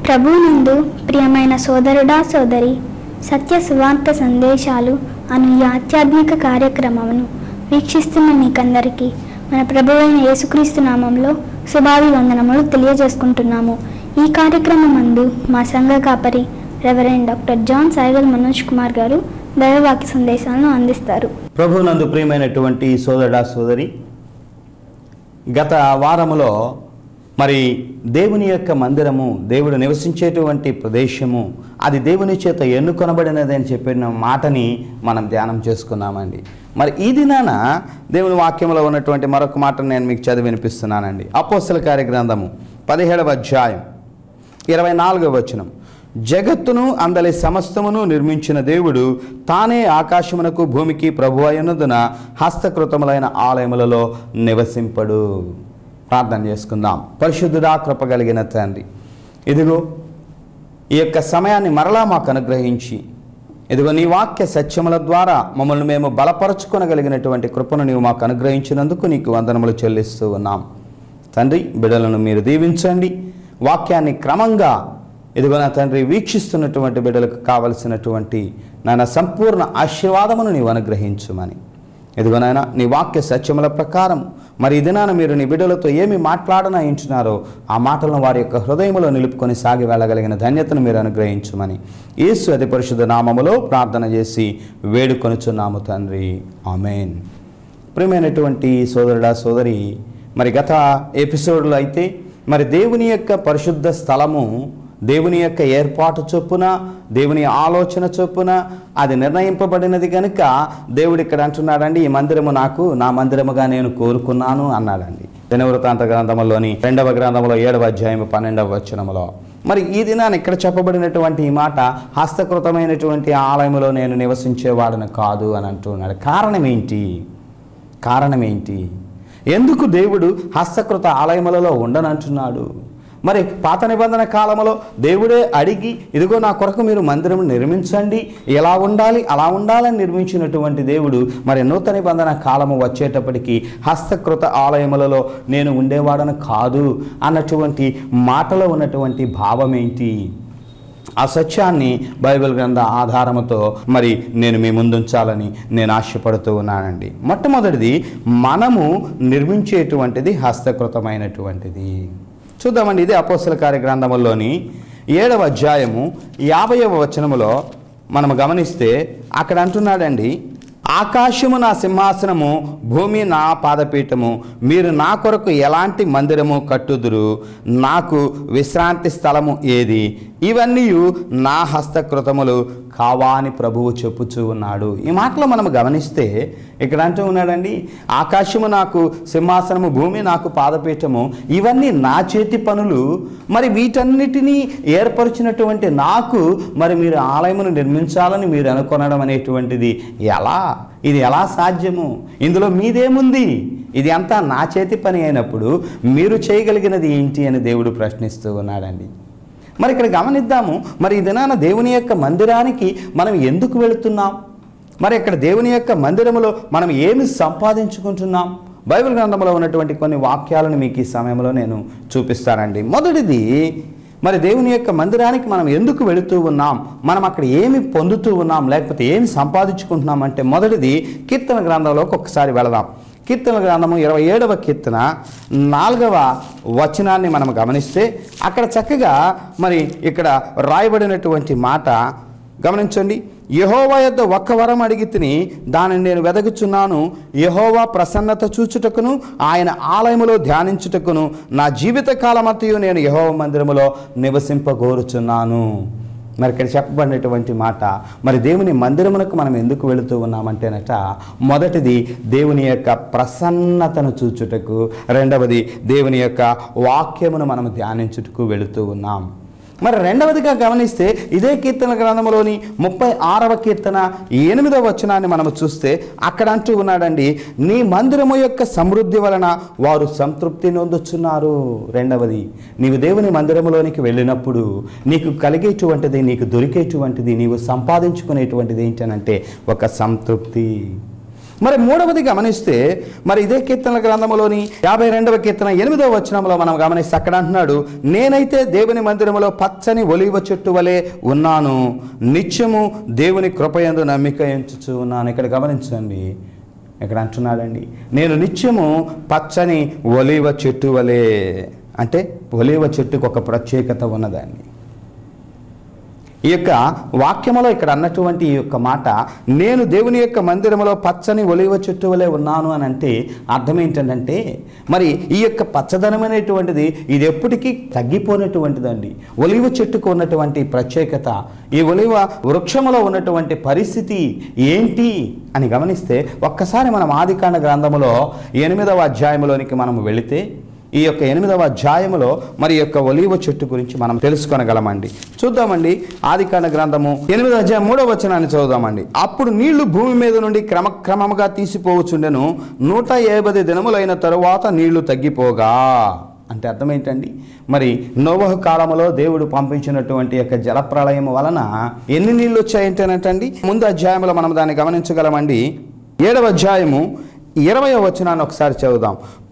ప్రభువునందు ప్రియమైన సోదరుడా సోదరి, సత్య సువార్త సందేశాలు అను ఈ ఆధ్యాత్మిక కార్యక్రమమును వీక్షిస్తున్న మీకందరికీ మన ప్రభువైన యేసుక్రీస్తు నామంలో శుభాభివందనములు తెలియజేసుకుంటున్నాము. ఈ కార్యక్రమం నందు మా సంఘ కాపరి reverend doctor John Saigal Manoj Kumar గారు దైవవాక్య సందేశాలను అందిస్తారు. ప్రభువునందు ప్రియమైనటువంటి సోదరుడా సోదరి, గత వారములో మరి దేవుని యొక్క మందిరము, దేవుడు నివసించేటువంటి ప్రదేశము, అది దేవుని చేత ఎన్నుకొనబడినది అని చెప్పిన మాటని మనం ధ్యానం చేసుకున్నామండి. మరి ఈ దినాన దేవుని వాక్యంలో ఉన్నటువంటి మరొక మాటను నేను మీకు చదివి వినిపిస్తున్నానండి. అపోస్తల కార్యగ్రంథము 17వ అధ్యాయం 24వ వచనం. జగత్తును అందలి సమస్తమును నిర్మించిన దేవుడు తానే ఆకాశమునకు భూమికి ప్రభువు అయినందున హస్తకృతములైన ఆలయములలో నివసింపడు. ప్రార్థన చేసుకుందాం. పరిశుద్ధుడా, కృప కలిగిన తండ్రి, ఇదిగో ఈ యొక్క సమయాన్ని మరలా మాకు అనుగ్రహించి, ఇదిగో నీ వాక్య సత్యముల ద్వారా మమ్మల్ని మేము బలపరచుకొనగలిగినటువంటి కృపను నీవు మాకు అనుగ్రహించినందుకు నీకు వందనములు చెల్లిస్తూ ఉన్నాం. తండ్రి, బిడ్డలను మీరు దీవించండి. వాక్యాన్ని క్రమంగా ఇదిగో నా తండ్రి వీక్షిస్తున్నటువంటి బిడ్డలకు కావలసినటువంటి నాయన సంపూర్ణ ఆశీర్వాదమును నీవు అనుగ్రహించుమని, ఇదిగో నాయన నీ వాక్య సత్యముల ప్రకారం మరి ఈ దినాన మీరు నీ బిడ్డలతో ఏమి మాట్లాడనాయించున్నారో ఆ మాటలను వారి యొక్క హృదయంలో నిలుపుకొని సాగి వెళ్ళగలిగిన ధన్యతను మీరు అనుగ్రహించుమని యేసు అతి పరిశుద్ధ నామములో ప్రార్థన చేసి వేడుకొనుచున్నాము తండ్రి, ఆమేన్. ప్రియమైనటువంటి సోదరుడా సోదరి, మరి గత ఎపిసోడ్లో అయితే మరి దేవుని యొక్క పరిశుద్ధ స్థలము దేవుని యొక్క ఏర్పాటు చొప్పున, దేవుని ఆలోచన చొప్పున అది నిర్ణయింపబడినది కనుక దేవుడు ఇక్కడ అంటున్నాడండి, ఈ మందిరము నాకు నా మందిరముగా నేను కోరుకున్నాను అన్నాడండి. దినవృత్తాంత గ్రంథంలోని 2వ గ్రంథంలో 7వ అధ్యాయం 12వ వచనములో. మరి ఈ దినాన్ని ఇక్కడ చెప్పబడినటువంటి ఈ మాట హస్తకృతమైనటువంటి ఆలయములో నేను నివసించేవాడను కాదు అని అంటున్నాడు. కారణం ఏంటి? ఎందుకు దేవుడు హస్తకృత ఆలయములలో ఉండనంటున్నాడు? మరి పాత నిబంధన కాలంలో దేవుడే అడిగి, ఇదిగో నా కొరకు మీరు మందిరం నిర్మించండి, ఎలా ఉండాలి అలా ఉండాలని నిర్మించినటువంటి దేవుడు మరి నూతన నిబంధన కాలము వచ్చేటప్పటికి హస్తకృత ఆలయములలో నేను ఉండేవాడను కాదు అన్నటువంటి మాటలో ఉన్నటువంటి భావం ఏంటి? ఆ సత్యాన్ని బైబిల్ గ్రంథ ఆధారముతో మరి నేను మీ ముందుంచాలని నేను ఆశపడుతూ ఉన్నానండి. మొట్టమొదటిది, మనము నిర్మించేటువంటిది హస్తకృతమైనటువంటిది. చూద్దామండి. ఇది అపోస్తల కార్యగ్రంథములోని 7వ అధ్యాయము 50వ వచనములో మనము గమనిస్తే అక్కడ అంటున్నాడండి, ఆకాశము నా సింహాసనము, భూమి నా పాదపీఠము, మీరు నా కొరకు ఎలాంటి మందిరము కట్టుదురు, నాకు విశ్రాంతి స్థలము ఏది, ఇవన్నీ నా హస్తకృతములు కావా అని ప్రభువు చెప్పుచూ ఉన్నాడు. ఈ మాటలో మనం గమనిస్తే ఇక్కడ అంటూ ఉన్నాడండి, ఆకాశము నాకు సింహాసనము, భూమి నాకు పాదపీఠము, ఇవన్నీ నా చేతి పనులు. మరి వీటన్నిటినీ ఏర్పరిచినటువంటి నాకు మరి మీరు ఆలయమును నిర్మించాలని మీరు అనుకొనడం అనేటువంటిది ఇది ఎలా సాధ్యము? ఇందులో మీదేముంది? ఇది అంతా నా చేతి పని అయినప్పుడు మీరు చేయగలిగినది ఏంటి అని దేవుడు ప్రశ్నిస్తూ ఉన్నాడండి. మరి ఇక్కడ గమనిద్దాము, మరి ఈ దినాన దేవుని యొక్క మందిరానికి మనం ఎందుకు వెళుతున్నాం? మరి ఇక్కడ దేవుని యొక్క మందిరములో మనం ఏమి సంపాదించుకుంటున్నాం? బైబిల్ గ్రంథంలో ఉన్నటువంటి కొన్ని వాక్యాలను మీకు ఈ సమయంలో నేను చూపిస్తానండి. మొదటిది, మరి దేవుని యొక్క మందిరానికి మనం ఎందుకు వెళుతూ ఉన్నాం, మనం అక్కడ ఏమి పొందుతూ ఉన్నాం, లేకపోతే ఏమి సంపాదించుకుంటున్నాం అంటే మొదటిది కీర్తన గ్రంథంలోకి ఒకసారి వెళదాం. కీర్తన గ్రంథము 27వ కీర్తన 4వ వచనాన్ని మనం గమనిస్తే అక్కడ చక్కగా మరి ఇక్కడ రాయబడినటువంటి మాట గమనించండి. యెహోవా యొద్ద ఒక్క వరం అడిగి తిని దానిని నేను వెదకుచున్నాను, యెహోవా ప్రసన్నత చూచుటకును ఆయన ఆలయములో ధ్యానించుటకును నా జీవిత కాలమంతయు నేను యెహోవా మందిరములో నివసింపగోరుచున్నాను. మరి ఇక్కడ చెప్పబడినటువంటి మాట, మరి దేవుని మందిరమునకు మనం ఎందుకు వెళుతూ ఉన్నామంటేనట, మొదటిది దేవుని యొక్క ప్రసన్నతను చూచుటకు, రెండవది దేవుని యొక్క వాక్యమును మనం ధ్యానించుటకు వెళుతూ ఉన్నాం. మరి రెండవదిగా గమనిస్తే ఇదే కీర్తన గ్రంథంలోని 36వ కీర్తన 8వ వచనాన్ని మనము చూస్తే అక్కడ అంటూ ఉన్నాడండి, నీ మందిరము యొక్క సమృద్ధి వలన వారు సంతృప్తి నొందుచున్నారు. రెండవది, నీవు దేవుని మందిరములోనికి వెళ్ళినప్పుడు నీకు కలిగేటువంటిది, నీకు దొరికేటువంటిది, నీవు సంపాదించుకునేటువంటిది ఏంటనంటే ఒక సంతృప్తి. మరి మూడవది గమనిస్తే మరి ఇదే కీర్తనల గ్రంథంలోని 52వ కీర్తన 8వ వచనంలో మనం గమనిస్తే అక్కడ అంటున్నాడు, నేనైతే దేవుని మందిరములో పచ్చని ఒలీవ చెట్టు వలె ఉన్నాను, నిత్యము దేవుని కృపయందు నమ్మిక ఎంచుచు ఉన్నాను. ఇక్కడ గమనించండి, ఇక్కడ అంటున్నాడండి, నేను నిత్యము పచ్చని ఒలీవ చెట్టు వలె. అంటే ఒలీవ చెట్టుకు ఒక ప్రత్యేకత ఉన్నదండి. ఈ యొక్క వాక్యములో ఇక్కడ అన్నటువంటి ఈ యొక్క మాట, నేను దేవుని యొక్క మందిరములో పచ్చని ఒలీవ చెట్టు వలె ఉన్నాను అని అంటే అర్థం ఏంటంటే, మరి ఈ యొక్క పచ్చదనం అనేటువంటిది ఇది ఎప్పటికీ తగ్గిపోయినటువంటిదండి. ఒలీవ చెట్టుకు ఉన్నటువంటి ప్రత్యేకత, ఈ ఒలీవ వృక్షములో ఉన్నటువంటి పరిస్థితి ఏంటి అని గమనిస్తే ఒక్కసారి మనం ఆదికాండ గ్రంథములో 8వ అధ్యాయంలోనికి మనం వెళితే ఈ యొక్క 8వ అధ్యాయములో మరి యొక్క ఒలీవ చెట్టు గురించి మనం తెలుసుకొనగలమండి. చూద్దామండి, ఆదికాండ గ్రంథము 8వ అధ్యాయం 3వ వచనాన్ని చదువుదామండి. అప్పుడు నీళ్లు భూమి మీద నుండి క్రమక్రమముగా తీసిపోవచ్చుండెను, 150 దినములైన తరువాత నీళ్లు తగ్గిపోగా. అంటే అర్థం ఏంటండి, మరి నోవహు కాలంలో దేవుడు పంపించినటువంటి యొక్క జలప్రళయం వలన ఎన్ని నీళ్ళు వచ్చాయంటేనంటండి, ముందు అధ్యాయంలో మనం దాన్ని గమనించగలమండి. 7వ అధ్యాయము 20వ వచనాన్ని ఒకసారి చదువుదాం.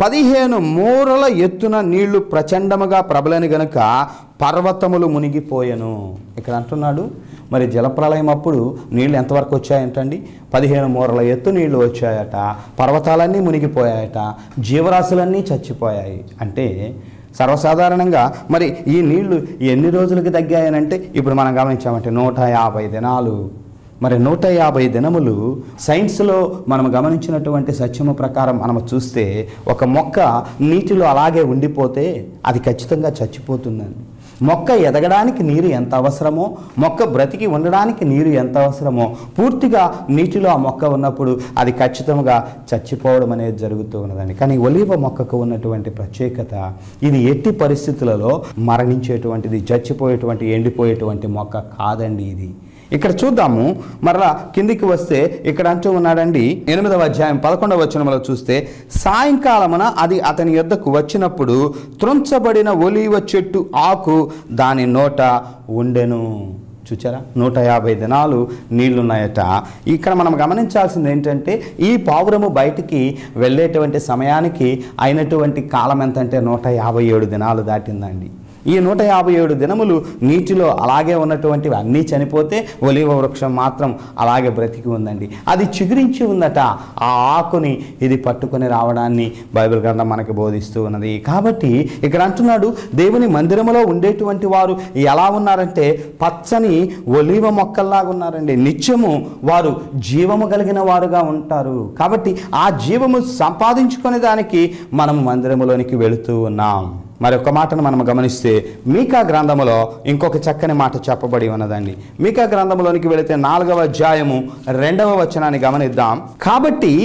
15 మూరల ఎత్తున నీళ్లు ప్రచండముగా ప్రబలని గనుక పర్వతములు మునిగిపోయెను. ఇక్కడ అంటున్నాడు, మరి జలప్రళయం అప్పుడు నీళ్ళు ఎంతవరకు వచ్చాయంటండి, 15 మూరల ఎత్తు నీళ్లు వచ్చాయట, పర్వతాలన్నీ మునిగిపోయాయట, జీవరాశులన్నీ చచ్చిపోయాయి. అంటే సర్వసాధారణంగా మరి ఈ నీళ్లు ఎన్ని రోజులకి తగ్గాయనంటే ఇప్పుడు మనం గమనించామంటే 150 దినాలు. మరి 150 దినములు సైన్స్లో మనం గమనించినటువంటి సత్యము ప్రకారం మనం చూస్తే ఒక మొక్క నీటిలో అలాగే ఉండిపోతే అది ఖచ్చితంగా చచ్చిపోతుందండి. మొక్క ఎదగడానికి నీరు ఎంత అవసరమో, మొక్క బ్రతికి ఉండడానికి నీరు ఎంత అవసరమో, పూర్తిగా నీటిలో ఆ మొక్క ఉన్నప్పుడు అది ఖచ్చితంగా చచ్చిపోవడం అనేది జరుగుతూ ఉన్నదండి. కానీ ఒలీవ మొక్కకు ఉన్నటువంటి ప్రత్యేకత, ఇది ఎట్టి పరిస్థితులలో మరణించేటువంటిది, చచ్చిపోయేటువంటి ఎండిపోయేటువంటి మొక్క కాదండి ఇది. ఇక్కడ చూద్దాము, మరలా కిందికి వస్తే ఇక్కడ అంటూ ఉన్నాడండి, 8వ అధ్యాయం 11వ వచనంలో చూస్తే, సాయంకాలమున అది అతని యొద్దకు వచ్చినప్పుడు త్రుంచబడిన ఒలీవ చెట్టు ఆకు దాని నోట ఉండెను. చూచారా, 150 దినాలు నీళ్లున్నాయట. ఇక్కడ మనం గమనించాల్సింది ఏంటంటే, ఈ పావురము బయటికి వెళ్ళేటువంటి సమయానికి అయినటువంటి కాలం ఎంతంటే 157 దినాలు దాటిందండి. ఈ 157 దినములు నీటిలో అలాగే ఉన్నటువంటివి అన్నీ చనిపోతే ఒలీవ వృక్షం మాత్రం అలాగే బ్రతికి ఉందండి. అది చిగురించి ఉందట. ఆ ఆకుని ఇది పట్టుకొని రావడాన్ని బైబిల్ గ్రంథం మనకి బోధిస్తూ ఉన్నది. కాబట్టి ఇక్కడ అంటున్నాడు, దేవుని మందిరములో ఉండేటువంటి వారు ఎలా ఉన్నారంటే పచ్చని ఒలీవ మొక్కల్లాగా ఉన్నారండి. నిత్యము వారు జీవము కలిగిన వారుగా ఉంటారు. కాబట్టి ఆ జీవము సంపాదించుకునే దానికి మనం మందిరములోనికి వెళుతూ ఉన్నాం. మరి ఒక మాటను మనం గమనిస్తే మీకా గ్రంథములో ఇంకొక చక్కని మాట చెప్పబడి ఉన్నదండి. మీకా గ్రంథంలోనికి వెళితే 4వ అధ్యాయము 2వ వచనాన్ని గమనిద్దాం. కాబట్టి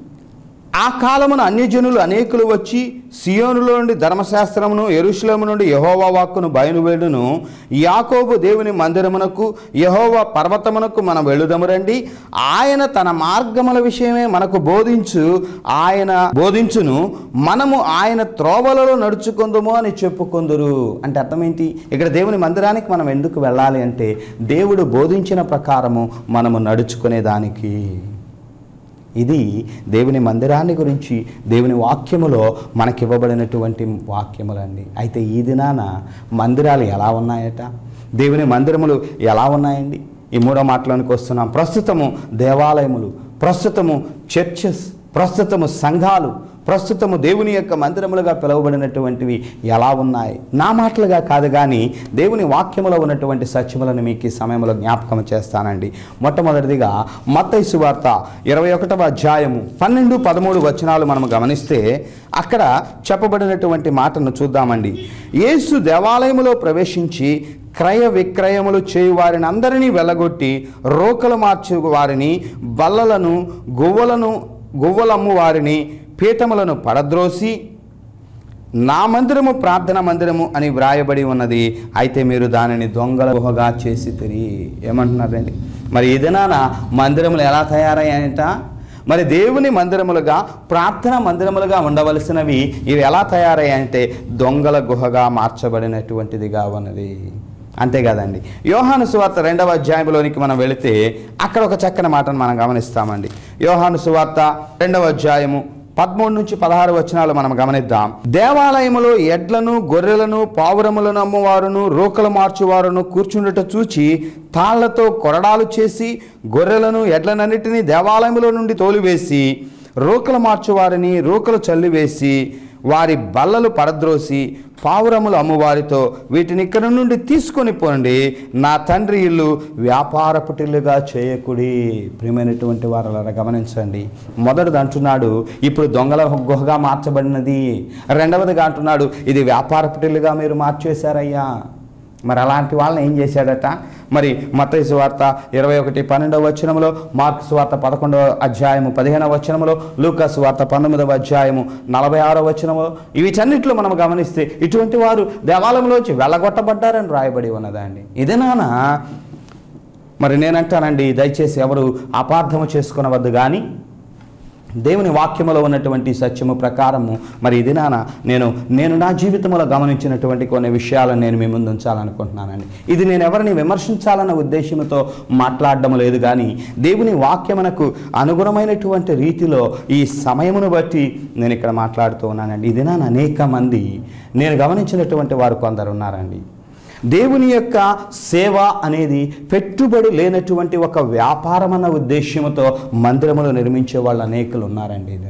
ఆ కాలమున అన్యజనులు అనేకులు వచ్చి సియోనులో నుండి ధర్మశాస్త్రమును, యెరూషలేము నుండి యెహోవా వాక్కును బయలువెళ్ళును. యాకోబు దేవుని మందిరమునకు, యెహోవా పర్వతమునకు మనం వెళ్ళుదము రండి. ఆయన తన మార్గముల విషయమే మనకు బోధించును, మనము ఆయన త్రోవలలో నడుచుకుందుము అని చెప్పుకొందురు. అంటే అర్థం ఏంటి, ఇక్కడ దేవుని మందిరానికి మనం ఎందుకు వెళ్ళాలి అంటే దేవుడు బోధించిన ప్రకారము మనము నడుచుకునేదానికి. ఇది దేవుని మందిరాన్ని గురించి దేవుని వాక్యములో మనకివ్వబడినటువంటి వాక్యములండి. అయితే ఈ దినాన మందిరాలు ఎలా ఉన్నాయట, దేవుని మందిరములు ఎలా ఉన్నాయండి? ఈ 3వ మాటలోనికి వస్తున్నాం. ప్రస్తుతము దేవాలయములు, ప్రస్తుతము చర్చెస్, ప్రస్తుతము సంఘాలు, ప్రస్తుతము దేవుని యొక్క మందిరములుగా పిలువబడినటువంటివి ఎలా ఉన్నాయి? నా మాటలుగా కాదు కానీ దేవుని వాక్యములో ఉన్నటువంటి సత్యములను మీకు ఈ సమయంలో జ్ఞాపకం చేస్తానండి. మొట్టమొదటిదిగా మత్తయి సువార్త 21వ అధ్యాయము 12-13 వచనాలు మనం గమనిస్తే అక్కడ చెప్పబడినటువంటి మాటను చూద్దామండి. యేసు దేవాలయములో ప్రవేశించి క్రయ విక్రయములు చేయు వారిని అందరినీ వెళ్ళగొట్టి, రోకలు మార్చు వారిని, బల్లలను గువ్వలమ్ము వారిని, పీఠములను పడద్రోసి, నా మందిరము ప్రార్థన మందిరము అని వ్రాయబడి ఉన్నది, అయితే మీరు దానిని దొంగల గుహగా చేసి తిరిగి. ఏమంటున్నారండి? మరి ఈ దినాన మందిరములు ఎలా తయారయ్యాయట? మరి దేవుని మందిరములుగా, ప్రార్థన మందిరములుగా ఉండవలసినవి ఇవి ఎలా తయారయ్యాయంటే దొంగల గుహగా మార్చబడినటువంటిదిగా ఉన్నది. అంతేకాదండి, యోహాను సువార్త 2వ అధ్యాయంలోనికి మనం వెళితే అక్కడ ఒక చక్కని మాటను మనం గమనిస్తామండి. యోహాను సువార్త 2వ అధ్యాయము 13 నుంచి 16 వచనాలు మనం గమనిద్దాం. దేవాలయములో ఎడ్లను గొర్రెలను పావురములను అమ్మువారును రోకలు మార్చువారును కూర్చుండుట చూచి తాళ్లతో కొరడాలు చేసి గొర్రెలను ఎడ్లనన్నిటినీ దేవాలయములో నుండి తోలివేసి రోకలు మార్చువారిని రోకలు చల్లివేసి వారి బల్లలు పడద్రోసి పావురములు అమ్మువారితో వీటిని ఇక్కడ నుండి తీసుకొని పోండి, నా తండ్రి ఇల్లు వ్యాపారపుటిల్లుగా చేయకుడి. ప్రియమైనటువంటి వారు గమనించండి. మొదటిది అంటున్నాడు ఇప్పుడు దొంగల గుహగా మార్చబడినది. రెండవదిగా అంటున్నాడు ఇది వ్యాపారపుటిల్లుగా మీరు మార్చేశారయ్యా. మరి అలాంటి వాళ్ళని ఏం చేశాడట? మరి మత్తయి సువార్త 21:12 వచనంలో, మార్కు సువార్త 11వ అధ్యాయము 15వ వచనంలో, లూకా సువార్త 19వ అధ్యాయము 46వ వచనంలో వీటన్నిటిలో మనం గమనిస్తే ఇటువంటి వారు దేవాలయంలోంచి వెళ్ళగొట్టబడ్డారని రాయబడి ఉన్నదండి. ఇదే నాన్న మరి నేనంటానండి, దయచేసి ఎవరు అపార్థము చేసుకునవద్దు. కానీ దేవుని వాక్యములో ఉన్నటువంటి సత్యము ప్రకారము మరి ఇది నేను నా జీవితంలో గమనించినటువంటి కొన్ని విషయాలను నేను మీ ముందు ఉంచాలనుకుంటున్నానండి. ఇది నేను ఎవరిని విమర్శించాలన్న ఉద్దేశంతో మాట్లాడడం లేదు, కానీ దేవుని వాక్యమునకు అనుగుణమైనటువంటి రీతిలో ఈ సమయమును బట్టి నేను ఇక్కడ మాట్లాడుతూ ఉన్నానండి. ఇది అనేక మంది నేను గమనించినటువంటి వారు కొందరు ఉన్నారండి. దేవుని యొక్క సేవ అనేది పెట్టుబడి లేనటువంటి ఒక వ్యాపారం అన్న ఉద్దేశ్యంతో మందిరములు నిర్మించే వాళ్ళు అనేకులు ఉన్నారండి. ఇది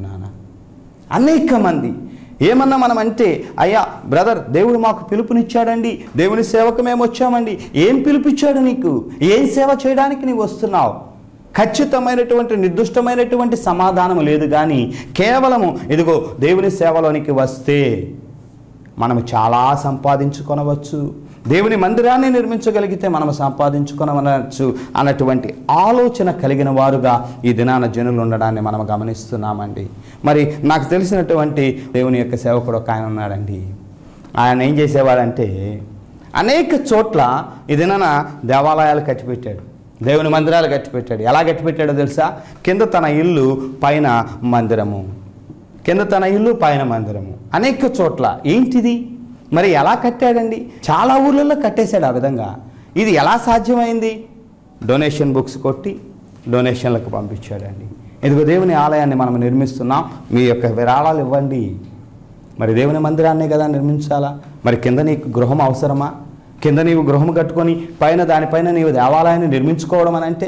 అనేక మంది ఏమన్నా మనం అంటే, అయ్యా బ్రదర్ దేవుడు మాకు పిలుపునిచ్చాడండి, దేవుని సేవకు మేము వచ్చామండి. ఏం పిలుపిచ్చాడు నీకు? ఏం సేవ చేయడానికి నీవు వస్తున్నావు? ఖచ్చితమైనటువంటి నిర్దిష్టమైనటువంటి సమాధానం లేదు. కానీ కేవలము ఇదిగో దేవుని సేవలోనికి వస్తే మనము చాలా సంపాదించుకొనవచ్చు, దేవుని మందిరాన్ని నిర్మించగలిగితే మనం సంపాదించుకొనవచ్చు అన్నటువంటి ఆలోచన కలిగిన వారుగా ఈ దినాన జనులు ఉండడాన్ని మనం గమనిస్తున్నామండి. మరి నాకు తెలిసినటువంటి దేవుని యొక్క సేవకుడు ఒక ఆయన ఉన్నాడండి. ఆయన ఏం చేసేవాడంటే అనేక చోట్ల ఈ దినాన దేవాలయాలు కట్టిపెట్టాడు, దేవుని మందిరాలు కట్టిపెట్టాడు. ఎలా కట్టిపెట్టాడో తెలుసా? కింద తన ఇల్లు పైన మందిరము, కింద తన ఇల్లు పైన మందిరము, అనేక చోట్ల. ఏంటిది మరి ఎలా కట్టాడండి? చాలా ఊర్లలో కట్టేశాడు ఆ విధంగా. ఇది ఎలా సాధ్యమైంది? డొనేషన్ బుక్స్ కొట్టి డొనేషన్లకు పంపించాడండి. ఇదిగో దేవుని ఆలయాన్ని మనం నిర్మిస్తున్నాం, మీ యొక్క విరాళాలు ఇవ్వండి. మరి దేవుని మందిరాన్ని కదా నిర్మించాలా? మరి కింద నీకు గృహం అవసరమా? కింద నీవు గృహం కట్టుకొని దానిపైన నీవు దేవాలయాన్ని నిర్మించుకోవడం అని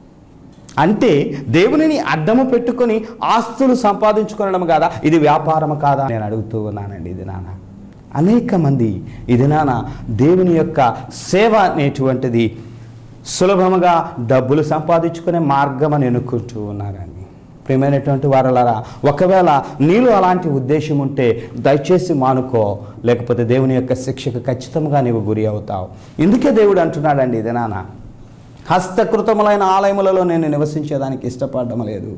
అంటే దేవునిని అడ్డము పెట్టుకొని ఆస్తులు సంపాదించుకోవడం కాదా? ఇది వ్యాపారం కాదా నేను అడుగుతూ ఉన్నానండి. ఇది అనేక మంది ఇది దేవుని యొక్క సేవ అనేటువంటిది సులభముగా డబ్బులు సంపాదించుకునే మార్గం అని ఎన్నుకుంటూ ఉన్నారండి. ప్రియమైనటువంటి వారలారా, ఒకవేళ నీలో అలాంటి ఉద్దేశం ఉంటే దయచేసి మానుకో, లేకపోతే దేవుని యొక్క శిక్షకు ఖచ్చితంగా నీవు గురి అవుతావు. ఇందుకే దేవుడు అంటున్నాడండి, ఇది హస్తకృతములైన ఆలయములలో నేను నివసించేదానికి ఇష్టపడడం లేదు.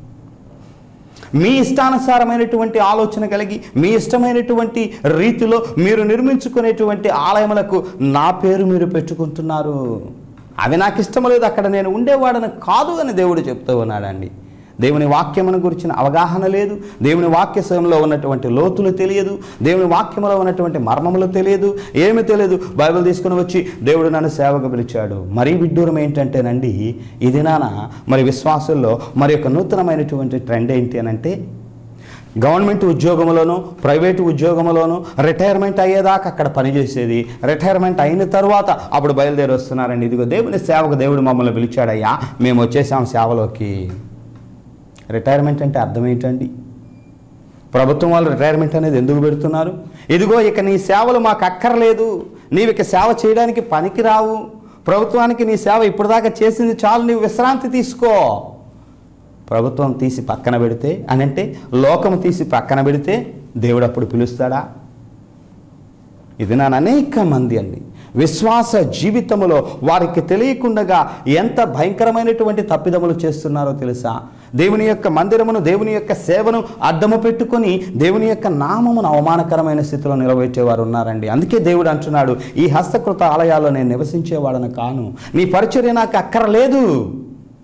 మీ ఇష్టానుసారమైనటువంటి ఆలోచన కలిగి మీ ఇష్టమైనటువంటి రీతిలో మీరు నిర్మించుకునేటువంటి ఆలయములకు నా పేరు మీరు పెట్టుకుంటున్నారు. అవి నాకు ఇష్టం లేదు, అక్కడ నేను ఉండేవాడని కాదు అని దేవుడు చెప్తూ ఉన్నాడండి. దేవుని వాక్యమును గురించిన అవగాహన లేదు, దేవుని వాక్యంలో ఉన్నటువంటి లోతులు తెలియదు, దేవుని వాక్యంలో ఉన్నటువంటి మర్మములు తెలియదు, ఏమీ తెలియదు. బైబిల్ తీసుకుని వచ్చి దేవుడు నన్ను సేవకు పిలిచాడు. మరీ విడ్డూరం ఏంటంటేనండి, ఇది మరి విశ్వాసుల్లో మరి యొక్క నూతనమైనటువంటి ట్రెండ్ ఏంటి అని అంటే, గవర్నమెంట్ ఉద్యోగంలోనూ ప్రైవేటు ఉద్యోగంలోనూ రిటైర్మెంట్ అయ్యేదాకా అక్కడ పనిచేసేది, రిటైర్మెంట్ అయిన తర్వాత అప్పుడు బయలుదేరి వస్తున్నారండి. ఇదిగో దేవుని సేవకు దేవుడు మమ్మల్ని పిలిచాడయ్యా, మేము వచ్చేసాం సేవలోకి. రిటైర్మెంట్ అంటే అర్థం ఏంటండి? ప్రభుత్వం వాళ్ళు రిటైర్మెంట్ అనేది ఎందుకు పెడుతున్నారు? ఇదిగో ఇక నీ సేవలు మాకు అక్కర్లేదు, నీవు ఇక సేవ చేయడానికి పనికిరావు, ప్రభుత్వానికి నీ సేవ ఇప్పటిదాకా చేసింది చాలు, నీవు విశ్రాంతి తీసుకో. ప్రభుత్వం తీసి పక్కన పెడితే అని అంటే, లోకం తీసి పక్కన పెడితే దేవుడు అప్పుడు పిలుస్తాడా? ఇది అనేక మంది అండి విశ్వాస జీవితంలో వారికి తెలియకుండా ఎంత భయంకరమైనటువంటి తప్పిదములు చేస్తున్నారో తెలుసా? దేవుని యొక్క మందిరమును, దేవుని యొక్క సేవను అడ్డము పెట్టుకొని దేవుని యొక్క నామమును అవమానకరమైన స్థితిలో నిలబెట్టేవారు ఉన్నారండి. అందుకే దేవుడు అంటున్నాడు, ఈ హస్తకృత ఆలయాల్లో నేను నివసించేవాడను కాను, నీ పరిచర్య నాకు అక్కర్లేదు.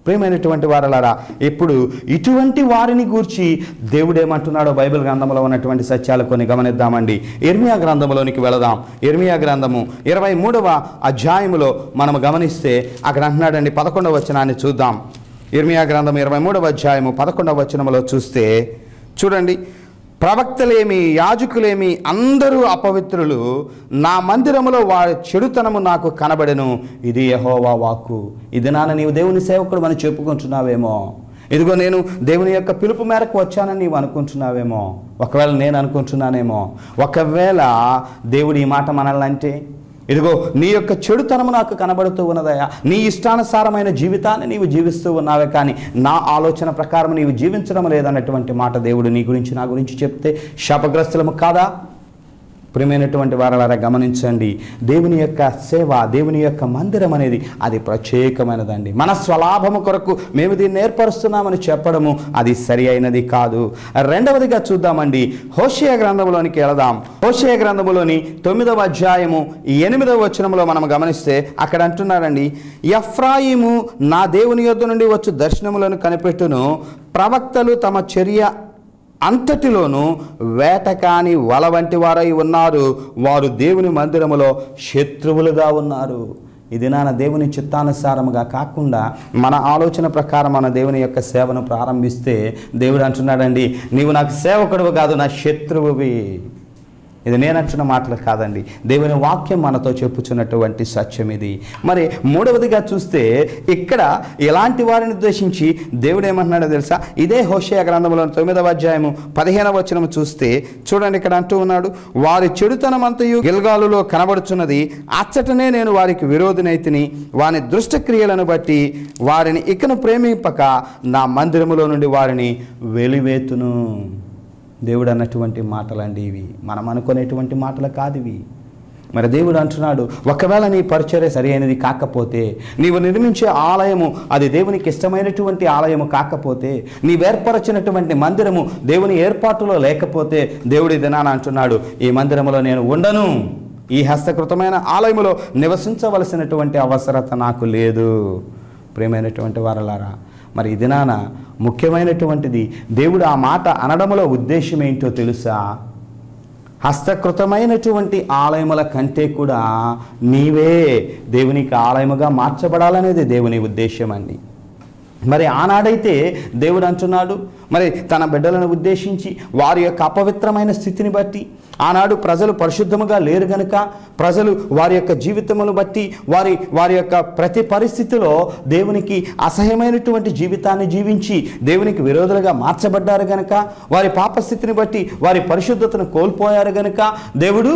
ప్రియమైనటువంటి వారలారా, ఇప్పుడు ఇటువంటి వారిని గూర్చి దేవుడు ఏమంటున్నాడో బైబిల్ గ్రంథంలో ఉన్నటువంటి సత్యాలు కొన్ని గమనిద్దామండి. ఇర్మియా గ్రంథంలోనికి వెళదాం. ఇర్మియా గ్రంథము 23వ అధ్యాయములో మనం గమనిస్తే అక్కడ అంటున్నాడండి, 11వ వచనాన్ని చూద్దాం. ఇర్మియా గ్రంథం 23వ అధ్యాయము 11వ వచనములో చూస్తే చూడండి, ప్రవక్తలేమి యాజకులేమి అందరూ అపవిత్రులు, నా మందిరములో వారి చెడుతనము నాకు కనబడెను, ఇది యెహోవా వాక్కు. ఇది నాన్న నీవు దేవుని సేవకుడు అని చెప్పుకుంటున్నావేమో, ఇదిగో నేను దేవుని యొక్క పిలుపు మేరకు వచ్చానని నీవు అనుకుంటున్నావేమో, ఒకవేళ నేను అనుకుంటున్నానేమో. ఒకవేళ దేవుడు ఈ మాట మనల్నంటే, ఇదిగో నీ యొక్క చెడుతనము నాకు కనబడుతూ ఉన్నదయా, నీ ఇష్టానుసారమైన జీవితాన్ని నీవు జీవిస్తూ ఉన్నావే, కానీ నా ఆలోచన ప్రకారం నీవు జీవించడం లేదన్నటువంటి మాట దేవుడు నీ గురించి నా గురించి చెప్తే శాపగ్రస్తులము కాదా? ప్రియమైనటువంటి వారలారా గమనించండి, దేవుని యొక్క సేవ, దేవుని యొక్క మందిరం అనేది అది ప్రత్యేకమైనదండి. మన స్వలాభము కొరకు మేము దీన్ని ఏర్పరుస్తున్నామని చెప్పడము అది సరి అయినది కాదు. రెండవదిగా చూద్దామండి, హోషేయ గ్రంథంలోనికి వెళదాం. హోషేయ గ్రంథములోని 9వ అధ్యాయము 8వ వచనంలో మనం గమనిస్తే అక్కడ అంటున్నారండి, ఎఫ్రాయిము నా దేవుని యొద్ద నుండి వచ్చు దర్శనములను కనిపెట్టును, ప్రవక్తలు తమ చర్య అంతటిలోనూ వేటకాని వల వంటి వారై ఉన్నారు, వారు దేవుని మందిరములో శత్రువులుగా ఉన్నారు. ఇది నాన్న దేవుని చిత్తానుసారముగా కాకుండా మన ఆలోచన ప్రకారం మన దేవుని యొక్క సేవను ప్రారంభిస్తే దేవుడు అంటున్నాడండి, నీవు నాకు సేవకుడు కాదు, నా శత్రువువి. ఇది నేనంటున్న మాటలు కాదండి, దేవుని వాక్యం మనతో చెప్పుచున్నటువంటి సత్యం ఇది. మరి మూడవదిగా చూస్తే ఇక్కడ ఎలాంటి వారిని ఉద్దేశించి దేవుడు ఏమంటున్నాడో తెలుసా? ఇదే హోషేయ గ్రంథంలో 9వ అధ్యాయము 15వ వచనము చూస్తే చూడండి, ఇక్కడ అంటూ ఉన్నాడు, వారి చెడుతనమంతయు గిల్గాలులో కనబడుచున్నది, అచ్చటనే నేను వారికి విరోధినైతిని, వారి దుష్టక్రియలను బట్టి వారిని ఇకను ప్రేమింపక నా మందిరములో నుండి వారిని వెలివేతును. దేవుడు అన్నటువంటి మాటలండి ఇవి, మనం అనుకునేటువంటి మాటలు కాదు ఇవి. మరి దేవుడు అంటున్నాడు, ఒకవేళ నీ పరిచర్య సరి అయినది కాకపోతే, నీవు నిర్మించే ఆలయము అది దేవునికి ఇష్టమైనటువంటి ఆలయము కాకపోతే, నీవేర్పరచినటువంటి మందిరము దేవుని ఏర్పాటులో లేకపోతే, దేవుడు ఇది నాన్న అంటున్నాడు, ఈ మందిరములో నేను ఉండను, ఈ హస్తకృతమైన ఆలయములో నివసించవలసినటువంటి అవసరత నాకు లేదు. ప్రియమైనటువంటి వారలారా, మరి ఇది నాన్న ముఖ్యమైనటువంటిది. దేవుడు ఆ మాట అనడములో ఉద్దేశం ఏంటో తెలుసా? హస్తకృతమైనటువంటి ఆలయముల కంటే కూడా నీవే దేవునికి ఆలయముగా మార్చబడాలనేది దేవుని ఉద్దేశం అండి. మరి ఆనాడైతే దేవుడు అంటున్నాడు, మరి తన బిడ్డలను ఉద్దేశించి వారి యొక్క అపవిత్రమైన స్థితిని బట్టి, ఆనాడు ప్రజలు పరిశుద్ధముగా లేరు గనుక, ప్రజలు వారి యొక్క జీవితమును బట్టి వారి యొక్క ప్రతి పరిస్థితిలో దేవునికి అసహ్యమైనటువంటి జీవితాన్ని జీవించి దేవునికి విరోధులుగా మార్చబడ్డారు గనుక, వారి పాపస్థితిని బట్టి వారి పరిశుద్ధతను కోల్పోయారు గనుక, దేవుడు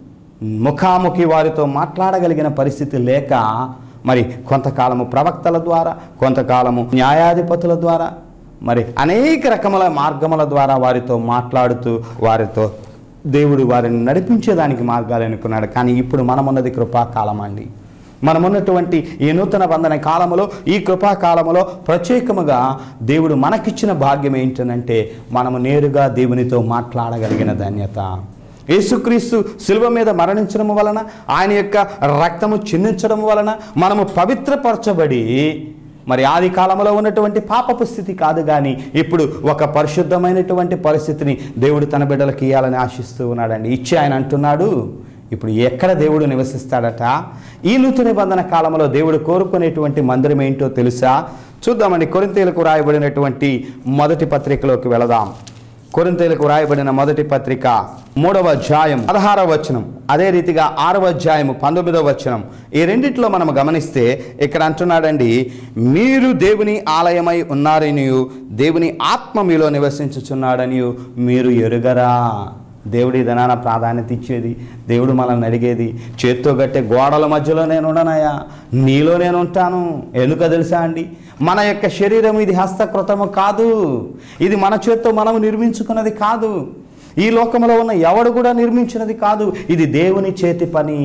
ముఖాముఖి వారితో మాట్లాడగలిగిన పరిస్థితి లేక, మరి కొంతకాలము ప్రవక్తల ద్వారా, కొంతకాలము న్యాయాధిపతుల ద్వారా, మరి అనేక రకముల మార్గముల ద్వారా వారితో మాట్లాడుతూ వారితో దేవుడు వారిని నడిపించేదానికి మార్గాలు ఎన్నుకున్నాడు. కానీ ఇప్పుడు మనమున్నది కృపాకాలం అండి. మనమున్నటువంటి ఈ నూతన బంధన కాలములో, ఈ కృపాకాలములో ప్రత్యేకముగా దేవుడు మనకిచ్చిన భాగ్యం ఏంటనంటే, మనము నేరుగా దేవునితో మాట్లాడగలిగిన ధన్యత. యేసుక్రీస్తు శిలువ మీద మరణించడం వలన, ఆయన యొక్క రక్తము చిందించడం వలన మనము పవిత్రపరచబడి, మరి ఆది కాలంలో ఉన్నటువంటి పాపపు స్థితి కాదు, కానీ ఇప్పుడు ఒక పరిశుద్ధమైనటువంటి పరిస్థితిని దేవుడు తన బిడ్డలకు ఇవ్వాలని ఆశిస్తూ ఉన్నాడండి. ఇచ్చి ఆయన అంటున్నాడు, ఇప్పుడు ఎక్కడ దేవుడు నివసిస్తాడట? ఈ నూతన నిబంధన కాలంలో దేవుడు కోరుకునేటువంటి మందిరం ఏంటో తెలుసా? చూద్దామండి. కొరింథీయులకు రాయబడినటువంటి మొదటి పత్రికలోకి వెళదాం. కొరింథీయులకు రాయబడిన మొదటి పత్రిక 3వ అధ్యాయం 16వ వచనం, అదే రీతిగా 6వ అధ్యాయము 19వ వచనం, ఈ రెండిట్లో మనం గమనిస్తే ఇక్కడ అంటున్నాడండి, మీరు దేవుని ఆలయమై ఉన్నారనియు దేవుని ఆత్మ మీలో నివసించుచున్నాడనియు మీరు ఎరుగరా. దేవుడి ధనాన ప్రాధాన్యత ఇచ్చేది, దేవుడు మనల్ని అడిగేది, చేత్తో గట్టే గోడల మధ్యలో నేను ఉండనయా, నీలో నేను ఉంటాను. ఎందుకో తెలుసా అండి, మన యొక్క శరీరం ఇది హస్తకృతము కాదు, ఇది మన చేత్తో మనము నిర్మించుకున్నది కాదు, ఈ లోకంలో ఉన్న ఎవడు కూడా నిర్మించినది కాదు, ఇది దేవుని చేతి పని.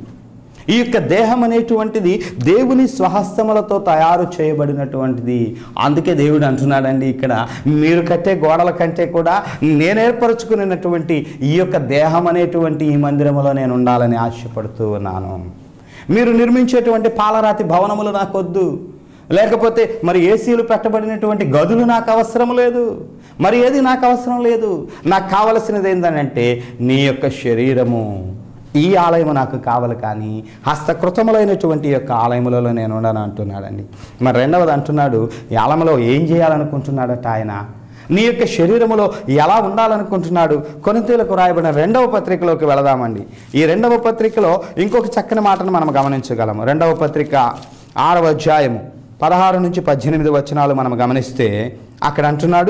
ఈ యొక్క దేహం అనేటువంటిది దేవుని స్వహస్తములతో తయారు చేయబడినటువంటిది. అందుకే దేవుడు అంటున్నాడండి ఇక్కడ, మీరు కట్టే గోడల కంటే కూడా నేను ఏర్పరచుకున్నటువంటి ఈ యొక్క దేహం అనేటువంటి ఈ మందిరములో నేను ఉండాలని ఆశపడుతూ ఉన్నాను. మీరు నిర్మించేటువంటి పాలరాతి భవనములు నాకొద్దు, లేకపోతే మరి ఏసీలు పెట్టబడినటువంటి గదులు నాకు అవసరం లేదు, మరి ఏది నాకు అవసరం లేదు. నాకు కావలసినది ఏంటంటే నీ యొక్క శరీరము. ఈ ఆలయము నాకు కావాలి, కానీ హస్తకృతములైనటువంటి యొక్క ఆలయములలో నేను ఉండను అంటున్నాడండి. మరి రెండవది అంటున్నాడు, ఈ ఆలయంలో ఏం చేయాలనుకుంటున్నాడట ఆయన, నీ యొక్క శరీరములో ఎలా ఉండాలనుకుంటున్నాడు. కొరింథీయులకు రాయబడిన 2వ పత్రికలోకి వెళదామండి. ఈ 2వ పత్రికలో ఇంకొక చక్కని మాటను మనం గమనించగలము. 2వ పత్రిక 6వ అధ్యాయము 16 నుంచి 18 వచనాలు మనం గమనిస్తే అక్కడ అంటున్నాడు,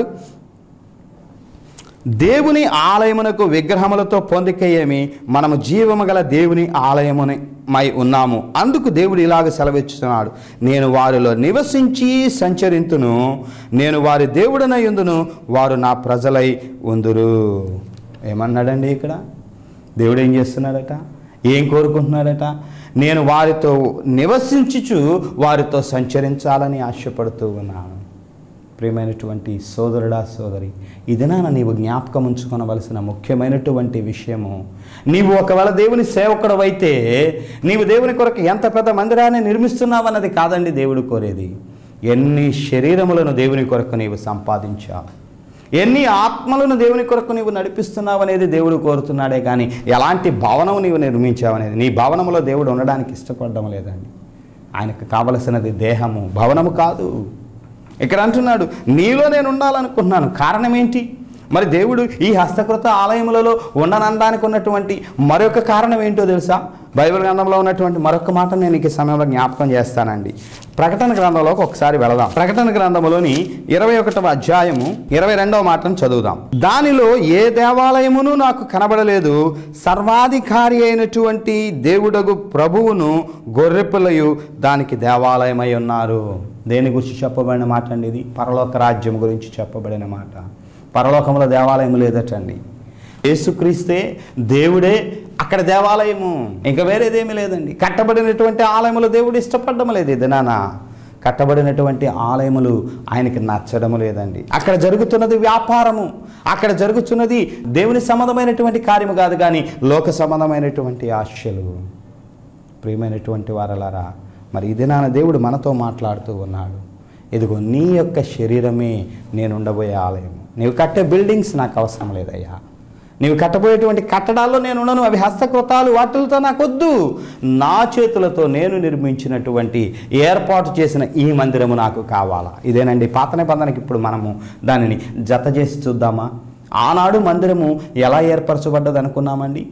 దేవుని ఆలయమునకు విగ్రహములతో పొందికయేమి, మనము జీవము గల దేవుని ఆలయమునై ఉన్నాము. అందుకు దేవుడు ఇలాగ సెలవిస్తున్నాడు, నేను వారిలో నివసించి సంచరింతును, నేను వారి దేవుడనై ఉందును, వారు నా ప్రజలై ఉందురు. ఏమన్నాడండి ఇక్కడ? దేవుడు ఏం చేస్తున్నాడట, ఏం కోరుకుంటున్నాడట? నేను వారితో నివసించుచు వారితో సంచరించాలని ఆశపడుతూ ఉన్నాను. ప్రియమైనటువంటి సోదరుడా సోదరి, ఇదినా నీవు జ్ఞాపకం ఉంచుకొనవలసిన ముఖ్యమైనటువంటి విషయము. నీవు ఒకవేళ దేవుని సేవకుడు అయితే నీవు దేవుని కొరకు ఎంత పెద్ద మందిరాన్ని నిర్మిస్తున్నావు అన్నది కాదండి దేవుడు కోరేది. ఎన్ని శరీరములను దేవుని కొరకు నీవు సంపాదించావు, ఎన్ని ఆత్మలను దేవుని కొరకు నీవు నడిపిస్తున్నావు అనేది దేవుడు కోరుతున్నాడే కానీ ఎలాంటి భవనం నీవు నిర్మించావు అనేది. నీ భవనంలో దేవుడు ఉండడానికి ఇష్టపడడం లేదండి. ఆయనకు కావలసినది దేహము, భవనము కాదు. ఇక్కడ అంటున్నాడు, నీలో నేను ఉండాలనుకుంటున్నాను. కారణం ఏంటి? మరి దేవుడు ఈ హస్తకృత ఆలయములలో ఉండనడానికి ఉన్నటువంటి మరొక కారణం ఏంటో తెలుసా? బైబిల్ గ్రంథంలో ఉన్నటువంటి మరొక మాట నేను ఈ సమయంలో జ్ఞాపకం చేస్తానండి. ప్రకటన గ్రంథంలోకి ఒకసారి వెళదాం. ప్రకటన గ్రంథంలోని 21వ అధ్యాయము 22వ మాటను చదువుదాం. దానిలో ఏ దేవాలయమును నాకు కనబడలేదు, సర్వాధికారి అయినటువంటి దేవుడగు ప్రభువును గొర్రెపిల్లయు దానికి దేవాలయమై ఉన్నారు. దేని గురించి చెప్పబడిన మాట అండి ఇది? పరలోక రాజ్యం గురించి చెప్పబడిన మాట. పరలోకంలో దేవాలయం లేదటండి. యేసుక్రీస్తే దేవుడే అక్కడ దేవాలయము, ఇంకా వేరేదేమీ లేదండి. కట్టబడినటువంటి ఆలయములు దేవుడు ఇష్టపడడం లేదు. ఇది నానా కట్టబడినటువంటి ఆలయములు ఆయనకి నచ్చడం లేదండి. అక్కడ జరుగుతున్నది వ్యాపారము, అక్కడ జరుగుతున్నది దేవుని సంబంధమైనటువంటి కార్యము కాదు, కానీ లోక సంబంధమైనటువంటి ఆశలు. ప్రియమైనటువంటి వారలారా, మరి ఇది నాన్న దేవుడు మనతో మాట్లాడుతూ ఉన్నాడు. ఇదిగో నీ యొక్క శరీరమే నేను ఉండబోయే ఆలయము. నీవు కట్టే బిల్డింగ్స్ నాకు అవసరం లేదయ్యా, నీవు కట్టబోయేటువంటి కట్టడాల్లో నేను ఉండను, అవి హస్తకృతాలు, వాటిలతో నాకొద్దు. నా చేతులతో నేను నిర్మించినటువంటి ఏర్పాటు చేసిన ఈ మందిరము నాకు కావాలా. ఇదేనండి పాత నిబంధనకి ఇప్పుడు మనము దానిని జత చేసి చూద్దామా? ఆనాడు మందిరము ఎలా ఏర్పరచబడ్డది అనుకున్నామండి?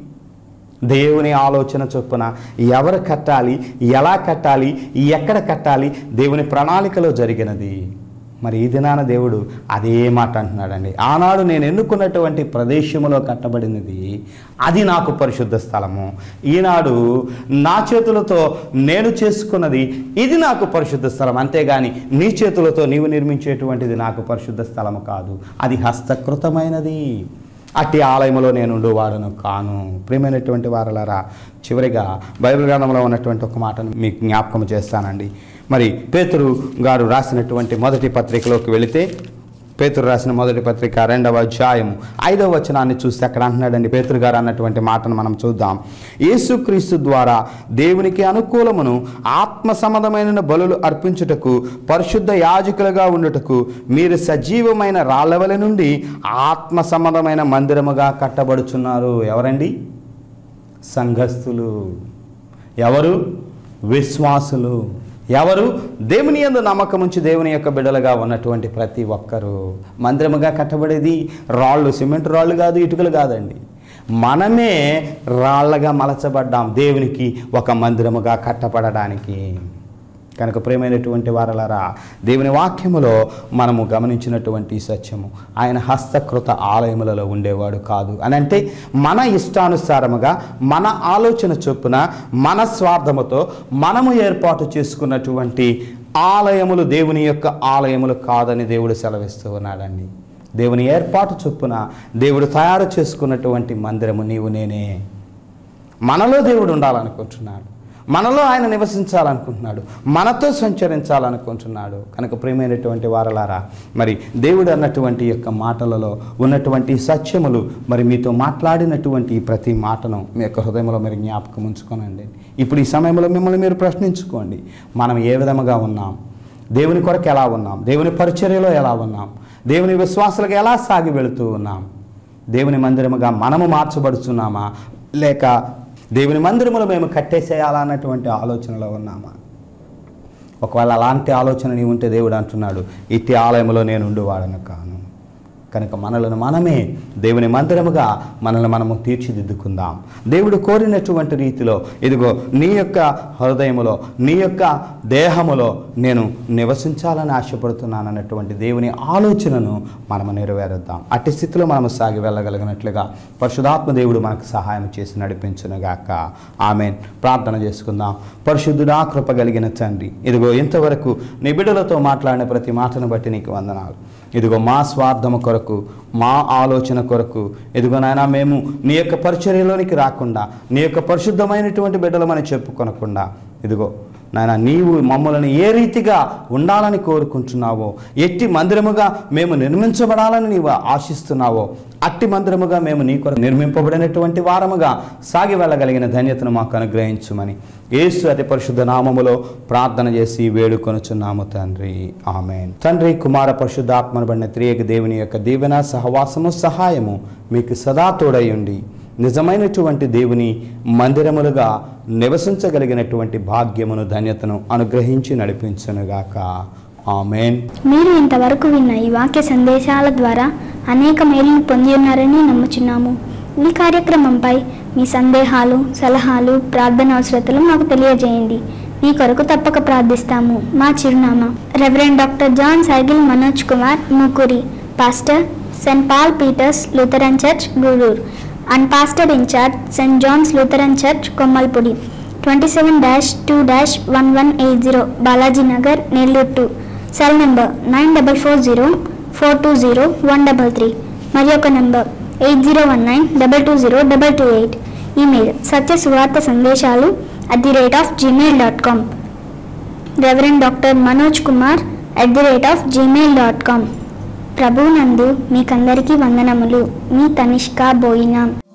దేవుని ఆలోచన చొప్పున ఎవరు కట్టాలి, ఎలా కట్టాలి, ఎక్కడ కట్టాలి, దేవుని ప్రణాళికలో జరిగినది. మరి ఈ దినాన దేవుడు అదే మాట అంటున్నాడండి. ఆనాడు నేను ఎన్నుకున్నటువంటి ప్రదేశములో కట్టబడినది అది నాకు పరిశుద్ధ స్థలము. ఈనాడు నా చేతులతో నేను చేసుకున్నది ఇది నాకు పరిశుద్ధ స్థలం. అంతేగాని నీ చేతులతో నీవు నిర్మించేటువంటిది నాకు పరిశుద్ధ స్థలము కాదు, అది హస్తకృతమైనది. అట్టి ఆలయంలో నేను వాడను కాను. ప్రియమైనటువంటి వారలారా, చివరిగా బైబిల్ గ్రంథంలో ఉన్నటువంటి ఒక మాటను మీకు జ్ఞాపకం చేస్తానండి. మరి పేతురు గారు రాసినటువంటి మొదటి పత్రికలోకి వెళితే, పేతురు రాసిన మొదటి పత్రిక 2వ అధ్యాయము 5వ వచనాన్ని చూస్తే అక్కడ అంటున్నాడండి. పేతురు గారు అన్నటువంటి మాటను మనం చూద్దాం. యేసుక్రీస్తు ద్వారా దేవునికి అనుకూలమును ఆత్మ సంబంధమైన బలులు అర్పించుటకు పరిశుద్ధ యాజకులుగా ఉండుటకు మీరు సజీవమైన రాళ్ళవల నుండి ఆత్మ సంబంధమైన మందిరముగా కట్టబడుచున్నారు. ఎవరండి? సంఘస్థులు. ఎవరు? విశ్వాసులు. ఎవరు? దేవుని యందు నమ్మకం ఉంచి దేవుని యొక్క బిడ్డలుగా ఉన్నటువంటి ప్రతి ఒక్కరూ. మందిరముగా కట్టబడేది రాళ్ళు, సిమెంట్ రాళ్ళు కాదు, ఇటుకలు కాదండి. మనమే రాళ్ళగా మలచబడ్డాం దేవునికి ఒక మందిరముగా కట్టబడడానికి. కనుక ప్రియమైనటువంటి వారలారా, దేవుని వాక్యములో మనము గమనించినటువంటి సత్యము, ఆయన హస్తకృత ఆలయములలో ఉండేవాడు కాదు అని అంటే మన ఇష్టానుసారముగా మన ఆలోచన చొప్పున మన స్వార్థముతో మనము ఏర్పాటు చేసుకున్నటువంటి ఆలయములు దేవుని యొక్క ఆలయములు కాదని దేవుడు సెలవిస్తూ ఉన్నాడండి. దేవుని ఏర్పాటు చొప్పున దేవుడు తయారు చేసుకున్నటువంటి మందిరము నీవు నేనే. మనలో దేవుడు ఉండాలనుకుంటున్నాడు, మనలో ఆయన నివసించాలనుకుంటున్నాడు, మనతో సంచరించాలనుకుంటున్నాడు. కనుక ప్రియమైనటువంటి వారలారా, మరి దేవుడు అన్నటువంటి యొక్క మాటలలో ఉన్నటువంటి సత్యములు, మరి మీతో మాట్లాడినటువంటి ప్రతి మాటను మీ యొక్క హృదయంలో మీరు జ్ఞాపకం ఉంచుకోనండి. ఇప్పుడు ఈ సమయంలో మిమ్మల్ని మీరు ప్రశ్నించుకోండి, మనం ఏ విధముగా ఉన్నాం, దేవుని కొరకు ఎలా ఉన్నాం, దేవుని పరిచర్యలో ఎలా ఉన్నాం, దేవుని విశ్వాసాలకు ఎలా సాగి వెళుతూ ఉన్నాం, దేవుని మందిరముగా మనము మార్చబడుతున్నామా, లేక దేవుని మందిరములో మేము కట్టేసేయాలన్నటువంటి ఆలోచనలో ఉన్నామా? ఒకవేళ అలాంటి ఆలోచన నీ ఉంటే దేవుడు అంటున్నాడు, ఇట్టి ఆలయంలో నేను ఉండువాడను కాను. కనుక మనలను మనమే దేవుని మందిరముగా మనల్ని మనము తీర్చిదిద్దుకుందాం. దేవుడు కోరినటువంటి రీతిలో ఇదిగో నీ యొక్క హృదయములో, నీ యొక్క దేహములో నేను నివసించాలని ఆశపడుతున్నాను అన్నటువంటి దేవుని ఆలోచనను మనము నెరవేరుద్దాం. అట్టి స్థితిలో మనము సాగి వెళ్ళగలిగినట్లుగా పరిశుద్ధాత్మ దేవుడు మనకు సహాయం చేసి నడిపించునుగాక. ఆమేన్. ప్రార్థన చేసుకుందాం. పరిశుద్ధుడా, కృప కలిగిన తండ్రి, ఇదిగో ఇంతవరకు నీ బిడ్డలతో మాట్లాడిన ప్రతి మాటను బట్టి నీకు వందనాలు. ఇదిగో మా స్వార్థము కొరకు, మా ఆలోచన కొరకు ఇదిగో నాయన మేము నీ యొక్క పరిచర్యలోనికి రాకుండా, నీ యొక్క పరిశుద్ధమైనటువంటి బిడ్డలమని చెప్పుకొనకుండా ఇదిగో నాయన నీవు మమ్మల్ని ఏ రీతిగా ఉండాలని కోరుకుంటున్నావో, ఎట్టి మందిరముగా మేము నిర్మించబడాలని నీవు ఆశిస్తున్నావో అట్టి మందిరముగా మేము నీ కొరకు నిర్మింపబడినటువంటి వారముగా సాగి వెళ్ళగలిగిన ధన్యతను మాకు అనుగ్రహించుమని యేసు అతి పరిశుద్ధ నామములో ప్రార్థన చేసి వేడుకొనుచున్నాము తండ్రి. ఆమేన్. తండ్రి, కుమార, పరిశుద్ధాత్మను బడిన త్రియేక దేవుని యొక్క దీవెన, సహవాసము, సహాయము మీకు సదా తోడై ఉండి నిజమైనటువంటి దేవుని మందిరములుగా నివసించగలిగినటువంటి భాగ్యమును, ధన్యతను అనుగ్రహించి నడిపించునుగాక. ఆమేన్. మీరు ఇంతవరకు విన్న ఈ వాక్య సందేశాల ద్వారా అనేక మేలును పొంది ఉన్నారని నమ్ముచున్నాము. ఈ కార్యక్రమంపై మీ సందేహాలు, సలహాలు, ప్రార్థన అవసరతలు మాకు తెలియజేయండి. మీ కొరకు తప్పక ప్రార్థిస్తాము. మా చిరునామా reverend doctor John Saigal Manoj Kumar, Mukuri, pastor, saint Paul Peter's Lutheran church, Gudur, and pastor in charge, St. John's Lutheran Church, Kommalpudi, 27-2-1180, Balaji Nagar, Nellore 2. Cell number 9440420133. Marioka number 8019220228. Email satyasuvartasandeshalu@gmail.com. Reverend Dr. Manoj Kumar @gmail.com. ప్రభునందు మీకందరికీ వందనములు. మీ తనిష్క బోయినా.